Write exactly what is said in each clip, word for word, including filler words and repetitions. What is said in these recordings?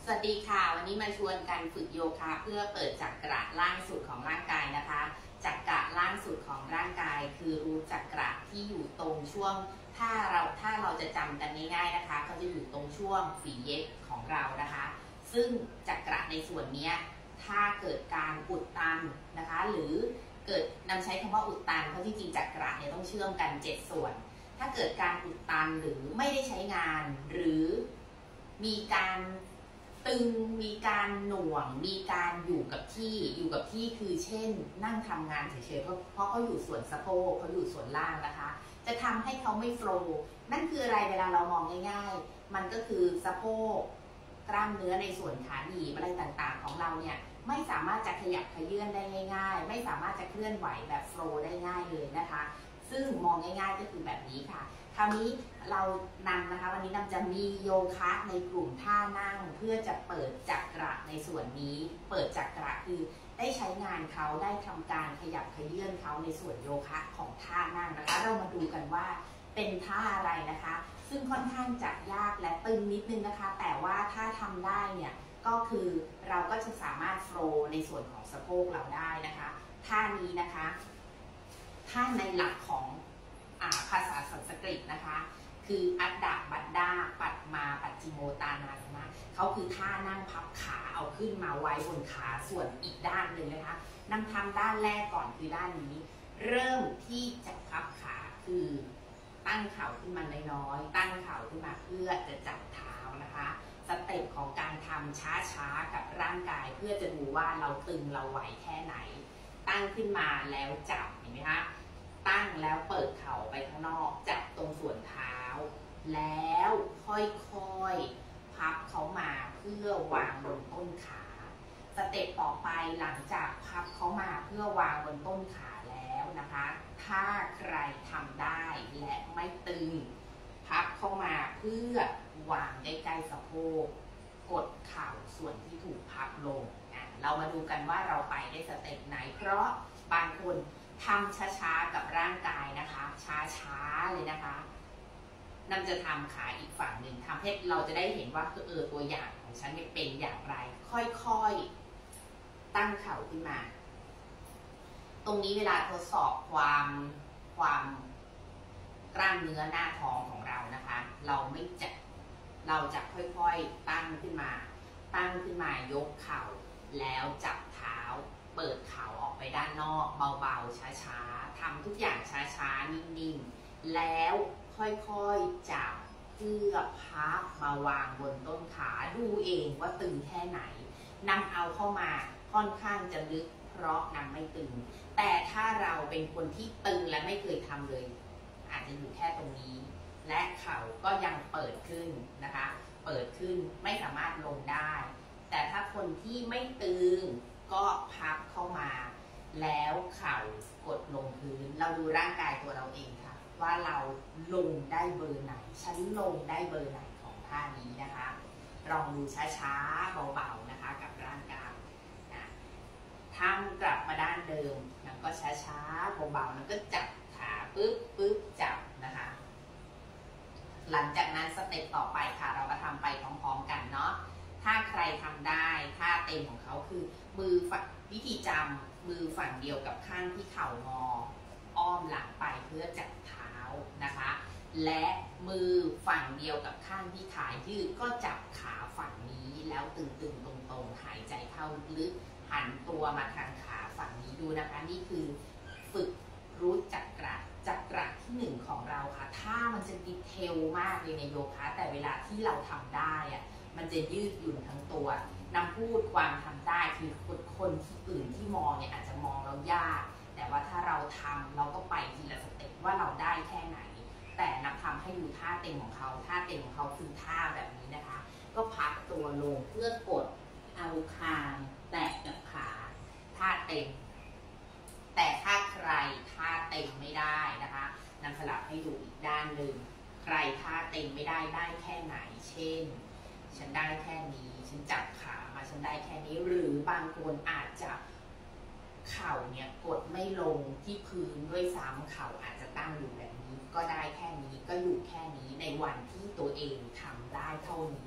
สวัสดีค่ะวันนี้มาชวนกันฝึกโยคะเพื่อเปิดจักระล่างสุดของร่างกายนะคะจักระล่างสุดของร่างกายคือรูจักระที่อยู่ตรงช่วงถ้าเราถ้าเราจะจำกันง่ายๆนะคะเขาจะอยู่ตรงช่วงฝีเย็บของเรานะคะซึ่งจักระในส่วนนี้ถ้าเกิดการอุดตันนะคะหรือเกิดนำใช้คำว่าอุดตันเพราะจริงๆจักระเนี่ยต้องเชื่อมกันเจ็ดส่วนถ้าเกิดการอุดตันหรือไม่ได้ใช้งานหรือมีการตึงมีการหน่วงมีการอยู่กับที่อยู่กับที่คือเช่นนั่งทำงานเฉยๆเพราะเพราะเขาอยู่ส่วนสะโพกเขาอยู่ส่วนล่างนะคะจะทำให้เขาไม่โฟลว์นั่นคืออะไรเวลาเรามองง่ายๆมันก็คือสะโพกกล้ามเนื้อในส่วนขาหนีบอะไรต่างๆของเราเนี่ยไม่สามารถจะขยับขยื่นได้ง่ายๆไม่สามารถจะเคลื่อนไหวแบบโฟลว์ได้ง่ายเลยนะคะซึ่งมองง่ายๆก็คือแบบนี้ค่ะคราวนี้เรานำนะคะวันนี้นำจะมีโยคะในกลุ่มท่านั่งเพื่อจะเปิดจักระในส่วนนี้เปิดจักระคือได้ใช้งานเขาได้ทำการขยับขยื่นเขาในส่วนโยคะของท่านั่งนะคะเรามาดูกันว่าเป็นท่าอะไรนะคะซึ่งค่อนข้างจะยากและตึงนิดนึงนะคะแต่ว่าถ้าทำได้เนี่ยก็คือเราก็จะสามารถโฟลว์ในส่วนของสะโพกเราได้นะคะท่านี้นะคะท่าในหลักของภาษาสันสกฤตนะคะคืออัดดาบัดดาปัดมาปัจจิโมตานาสนะเขาคือท่านั่งพับขาเอาขึ้นมาไว้บนขาส่วนอีกด้านหนึ่งนะคะนั่งทำด้านแรกก่อนคือด้านนี้เริ่มที่จะพับขาคือตั้งเข่าขึ้นมาน้อยๆตั้งเข่าขึ้นมาเพื่อจะจับเท้านะคะสเต็ปของการทำช้าๆกับร่างกายเพื่อจะดูว่าเราตึงเราไหวแค่ไหนตั้งขึ้นมาแล้วจับเห็นไหมคะตั้งแล้วเปิดเข่าไปข้างนอกจับตรงส่วนเท้าแล้วค่อยๆพับเขามาเพื่อวางบนต้นขาสเต็ปต่อไปหลังจากพับเขามาเพื่อวางบนต้นขาแล้วนะคะถ้าใครทำได้และไม่ตึงพับเข้ามาเพื่อวางใกล้ๆสะโพกกดเข่าส่วนที่ถูกพับลงเรามาดูกันว่าเราไปได้สเต็ปไหนเพราะบางคนทำช้าๆกับร่างกายนะคะช้าๆเลยนะคะนำจะทำขาอีกฝั่งหนึ่งทำให้เราจะได้เห็นว่าเออตัวอย่างของฉันเป็นอย่างไรค่อยๆตั้งเข่าขึ้นมาตรงนี้เวลาทดสอบความความกล้ามเนื้อหน้าท้องของเรานะคะเราไม่จะเราจะค่อยๆตั้งขึ้นมาตั้งขึ้นมายกเข่าแล้วจับเท้าเปิดเข่าออกไปด้านนอกเบาๆช้าๆทำทุกอย่างช้าๆนิ่งๆแล้วค่อยๆจับเพื่อพับมาวางบนต้นขาดูเองว่าตึงแค่ไหนนำเอาเข้ามาค่อนข้างจะลึกเพราะนำไม่ตึงแต่ถ้าเราเป็นคนที่ตึงและไม่เคยทำเลยอาจจะอยู่แค่ตรงนี้และเข่าก็ยังเปิดขึ้นนะคะเปิดขึ้นไม่สามารถลงได้แต่ถ้าคนที่ไม่ตึงก็พับเข้ามาแล้วเข่ากดลงพื้นเราดูร่างกายตัวเราเองค่ะว่าเราลงได้เบอร์ไหนฉันลงได้เบอร์ไหนของท่านี้นะคะลองดูช้าๆเบาๆนะคะกับร่างกายนะทำกลับมาด้านเดิมแล้วก็ช้าๆเบาๆแล้วก็จับขาปึ๊บปึ๊บจับนะคะหลังจากนั้นสเต็ปต่อไปค่ะเรามาทำไปพร้อมๆกันเนาะถ้าใครทำได้ท่าเต็มของเขาคือมือฝั่งวิธีจำมือฝั่งเดียวกับข้างที่เข่างออ้อมหลังไปเพื่อจับเท้านะคะและมือฝั่งเดียวกับข้างที่ขายืดก็จับขาฝั่งนี้แล้วตึงๆตรงๆหายใจเข้าลึกหันตัวมาทางขาฝั่งนี้ดูนะคะนี่คือฝึกรู้จักระจักระที่หนึ่งของเราค่ะถ้ามันจะดีเทลมากเลยในโยคะแต่เวลาที่เราทำได้อะมันจะยืดหยุ่นทั้งตัวนำพูดความทำได้คือคนคนที่อื่นที่มองเนี่ยอาจจะมองเรายากแต่ว่าถ้าเราทำเราก็ไปทีละสเต็ปว่าเราได้แค่ไหนแต่นำทำให้ดูท่าเต็มของเขาท่าเต็มของเขาคือท่าแบบนี้นะคะก็พักตัวลงเพื่อกดเอาคางแตะกับขาท่าเต็มแต่ถ้าใครท่าเต็มไม่ได้นะคะนำสลับให้ดูอีกด้านหนึ่งใครท่าเต็มไม่ได้ได้แค่ไหนเช่นฉันได้แค่นี้ฉันจับขามาฉันได้แค่นี้หรือบางคนอาจจะเข่าเนี่ยกดไม่ลงที่พื้นด้วยซ้ำเข่าอาจจะตั้งอยู่แบบนี้ก็ได้แค่นี้ก็อยู่แค่นี้ในวันที่ตัวเองทำได้เท่านี้ของ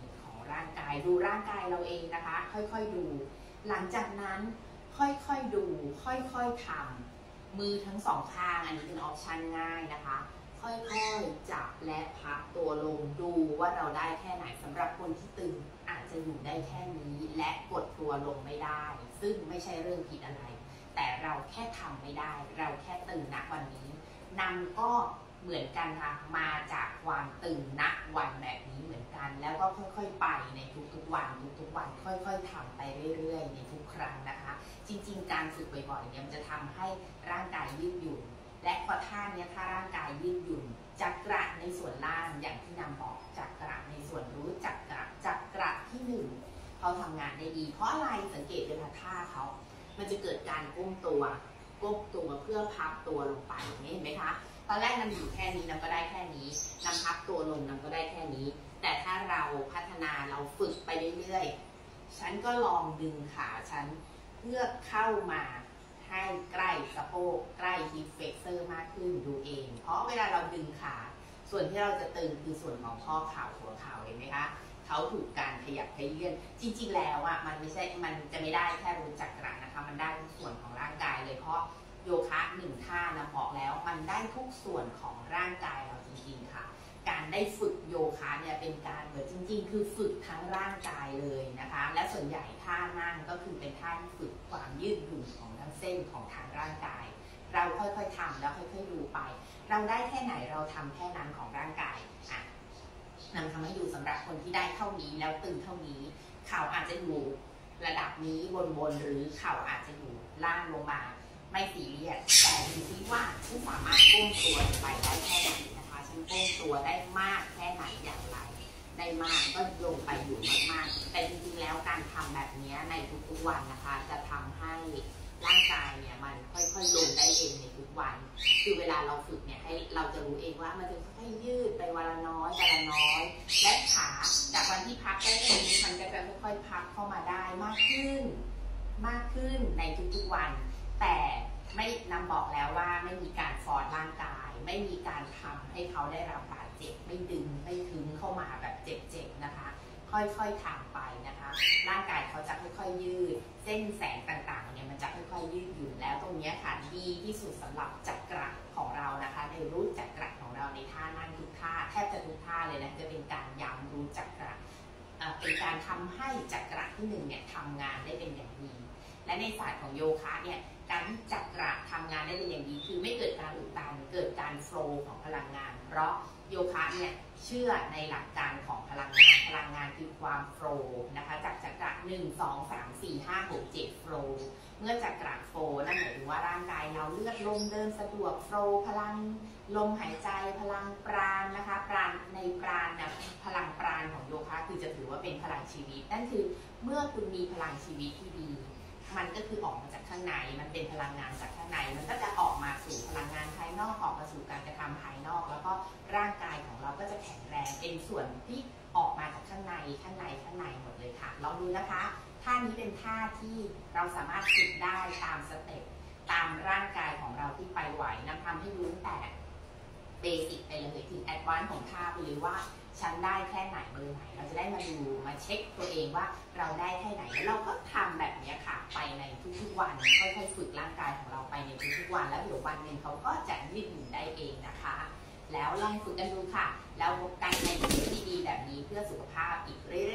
ร่างกายดูร่างกายเราเองนะคะค่อยๆดูหลังจากนั้นค่อยๆดูค่อยๆทำมือทั้งสองข้างอันนี้เป็นออปชันง่ายนะคะค่อยๆจับและพับตัวลงดูว่าเราได้แค่ไหนสำหรับคนที่ตึงอาจจะอยู่ได้แค่นี้และกดตัวลงไม่ได้ซึ่งไม่ใช่เรื่องผิดอะไรแต่เราแค่ทำไม่ได้เราแค่ตึงณวันนี้นำก็เหมือนกันค่ะมาจากความตึงณวันแบบนี้เหมือนกันแล้วก็ค่อยๆไปในทุกๆวันทุกๆวันค่อยๆทำไปเรื่อยๆในทุกครั้งนะคะจริงๆการฝึกบ่อยๆเนี่ยมันจะทำให้ร่างกายยืดหยุ่นและพอท่านี้ถ้าร่างกายยืดหยุ่นจักระในส่วนล่างอย่างที่นำบอกจักระในส่วนรู้จักระจักระที่หนึ่งเขาทำงานได้ดีเพราะอะไรสังเกตเวลาท่าเขามันจะเกิดการก้มตัวก้มตัวเพื่อพับตัวลงไปเห็นไหมคะตอนแรกนำอยู่แค่นี้นำก็ได้แค่นี้นำพับตัวลงนำก็ได้แค่นี้แต่ถ้าเราพัฒนาเราฝึกไปเรื่อยๆฉันก็ลองดึงขาฉันเพื่อเข้ามาให้ใกล้สะโพกใกล้ฮิปเฟกเซอร์มากขึ้นดูเองเพราะเวลาเราดึงขาส่วนที่เราจะตึงคือส่วนของข้อเข่าหัวเข่าเห็นไหมคะเขาถูกการขยับขยื่นจริงๆแล้วอ่ะมันไม่ใช่มันจะไม่ได้แค่รู้จักกระนะคะมันได้ทุกส่วนของร่างกายเลยเพราะโยคะหนึ่งท่านะบอกแล้วมันได้ทุกส่วนของร่างกายเราจริงๆค่ะการได้ฝึกโยคะเนี่ยเป็นการเหมือนจริงๆคือฝึกทั้งร่างกายเลยนะคะและส่วนใหญ่ท่านั่งก็คือเป็นท่าที่ฝึกความยืดหยุ่นของทั้งเส้นของทางร่างกายเราค่อยๆทำแล้วค่อยๆดูไปเราได้แค่ไหนเราทำแค่นั้นของร่างกายอ่ะนำทำให้ดูสำหรับคนที่ได้เท่านี้แล้วตึงเท่านี้เข่าอาจจะอยู่ระดับนี้บนๆหรือเข่าอาจจะอยู่ล่างลงมาไม่ซีเรียสแต่ดูที่ว่าฉันสามารถก้มตัวไปได้แค่ไหนนะคะฉันก้มตัวได้มากแค่ไหนอย่างไรได้มากก็ลงไปอยู่มากๆแต่จริงๆแล้วการทำแบบนี้ในทุกๆวันนะคะจะทำให้ร่างกายเนี่ยมันค่อยๆลงได้เองในทุกวันคือเวลาเราฝึกเนี่ยให้เราจะรู้เองว่ามันจะค่อยๆยืดไปวันละน้อยวันละน้อยและขาจากวันที่พับได้แค่นี้มันก็จะค่อยๆพับเข้ามาได้มากขึ้นมากขึ้นในทุกๆวันแต่ไม่นำบอกแล้วว่าไม่มีการฟอร์สร่างกายไม่มีการทำให้เขาได้รับบาดเจ็บไม่ดึงไม่ทึงเข้ามาแบบเจ็บๆนะคะค่อยๆทำไปนะคะร่างกายเขาจะค่อยๆยืดเส้นแสงต่างๆเนี่ยมันจะค่อยๆยืดหยุ่นแล้วตรงนี้ค่ะดีที่สุดสำหรับจักระของเรานะคะในรูปจักระของเราในท่านั่งทุกท่าแทบจะทุกท่าเลยนะจะเป็นการย้ำรูปจักระเป็นการทำให้จักระที่หนึ่งเนี่ยทำงานได้เป็นอย่างดีและในศาสตร์ของโยคะเนี่ยการที่จักระทำงานได้เป็นอย่างดีคือไม่เกิดการอุดตันเกิดการโฟลว์ของพลังงานเพราะโยคะเนี่ยเชื่อในหลักการของพลังงานพลังงานคือความโฟลว์นะคะจากจักระหนึ่ง สอง สาม สี่ ห้า หก เจ็ดโฟลว์เมื่อจักระโฟลว์นั่นหมายถึงว่าร่างกายเราเลือดลมเดินสะดวกโฟลว์พลังลมหายใจพลังปราณนะคะปราณในปราณนะพลังปราณของโยคะคือจะถือว่าเป็นพลังชีวิตนั่นคือเมื่อคุณมีพลังชีวิตที่ดีมันก็คือออกมาจากข้างในมันเป็นพลังงานจากข้างในมันก็จะออกมาสู่พลังงานภายนอกออกมาสู่การกระทำภายนอกแล้วก็ร่างกายของเราก็จะแข็งแรงเป็นส่วนที่ออกมาจากข้างในข้างในข้างในหมดเลยค่ะลองดูนะคะท่านี้เป็นท่าที่เราสามารถฝึกได้ตามสเต็ปตามร่างกายของเราที่ไปไหวนำทำให้รู้แต่เบสิกไปเลยถึงแอดวานซ์ของท่าไปเลยว่าฉันได้แค่ไหนเบอร์ไหนเราจะได้มาดูมาเช็คตัวเองว่าเราได้แค่ไหนแล้วเราก็ทำแบบนี้ค่ะไปในทุกๆวันค่อยๆฝึกร่างกายของเราไปในทุกๆวันแล้วเดี๋ยววันหนึ่งเขาก็จะยืดหยุ่นได้เองนะคะแล้วลองฝึกกันดูค่ะแล้วพบกันในคลิปดีๆแบบนี้เพื่อสุขภาพอีกเรื่อย